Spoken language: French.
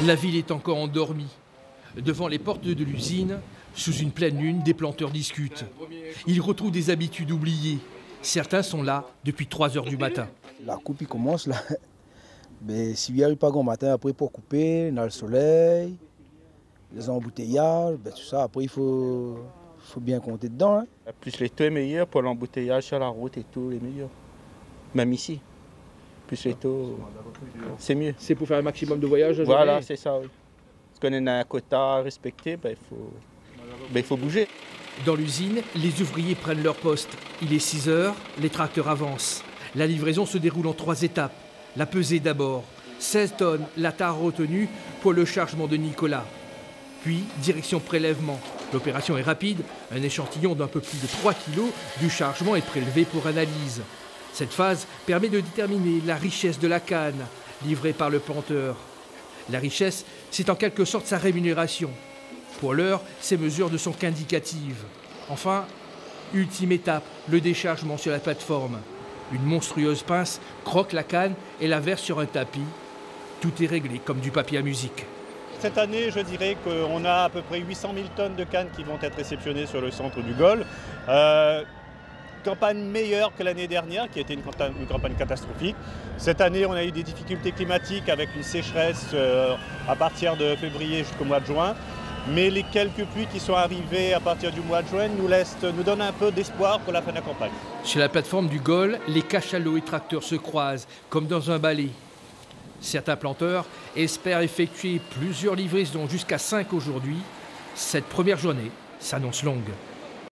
La ville est encore endormie. Devant les portes de l'usine, sous une pleine lune, des planteurs discutent. Ils retrouvent des habitudes oubliées. Certains sont là depuis 3 heures du matin. La coupe il commence là. Mais s'il n'y arrive pas grand matin, après pour couper, on a le soleil, les embouteillages, tout ça, après il faut bien compter dedans. Hein. Plus les taux est meilleur pour l'embouteillage sur la route et tout, les meilleurs. Même ici. Plus les taux, c'est mieux. C'est pour faire un maximum de voyages. Voilà, c'est ça, oui. Parce qu'on a un quota à respecter, il faut bouger. Dans l'usine, les ouvriers prennent leur poste. Il est 6 heures, les tracteurs avancent. La livraison se déroule en 3 étapes. La pesée d'abord. 16 tonnes, la tare retenue pour le chargement de Nicolas. Puis, direction prélèvement. L'opération est rapide. Un échantillon d'un peu plus de 3 kilos du chargement est prélevé pour analyse. Cette phase permet de déterminer la richesse de la canne livrée par le planteur. La richesse, c'est en quelque sorte sa rémunération. Pour l'heure, ces mesures ne sont qu'indicatives. Enfin, ultime étape, le déchargement sur la plateforme. Une monstrueuse pince croque la canne et la verse sur un tapis. Tout est réglé comme du papier à musique. Cette année, je dirais qu'on a à peu près 800 000 tonnes de cannes qui vont être réceptionnées sur le centre du Gol. Campagne meilleure que l'année dernière, qui a été une campagne catastrophique. Cette année, on a eu des difficultés climatiques avec une sécheresse à partir de février jusqu'au mois de juin. Mais les quelques pluies qui sont arrivées à partir du mois de juin nous donnent un peu d'espoir pour la fin de la campagne. Sur la plateforme du Gol, les cachalots et tracteurs se croisent, comme dans un balai. Certains planteurs espèrent effectuer plusieurs livraisons, jusqu'à 5 aujourd'hui. Cette première journée s'annonce longue.